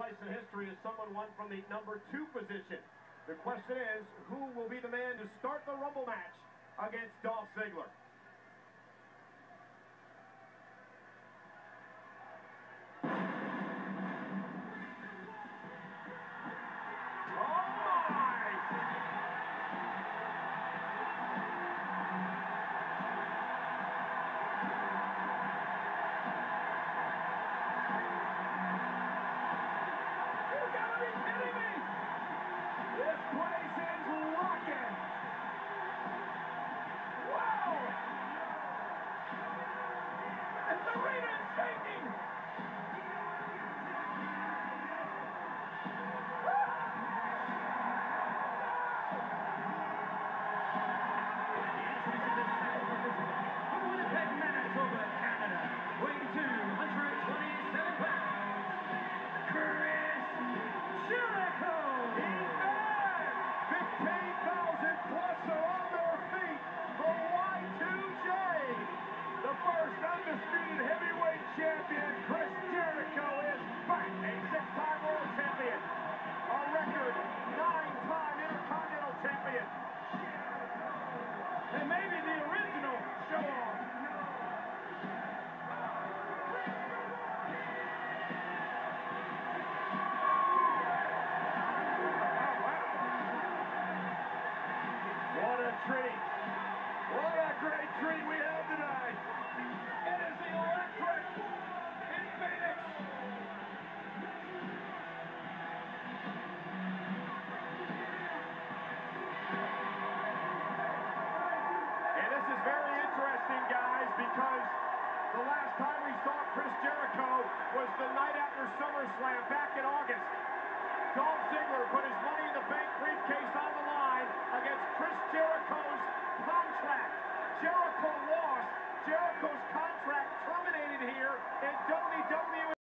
place in history as someone won from the number 2 position. The question is, who will be the man to start the Rumble match against Dolph Ziggler? Jericho! He's back! 15,000 plus are on their feet for Y2J. The first undisputed heavyweight champion, Chris Jericho, is back. A 6-time world champion. A record 9-time Intercontinental champion. And maybe the original show-off. Treat. What a great treat we have tonight. It is the electric in Phoenix. And this is very interesting, guys, because the last time we saw Chris Jericho was the night after SummerSlam back in August. Dolph Ziggler put his Money in the Bank briefcase on the line against Chris Jericho's contract. Jericho lost. Jericho's contract terminated here in WWE.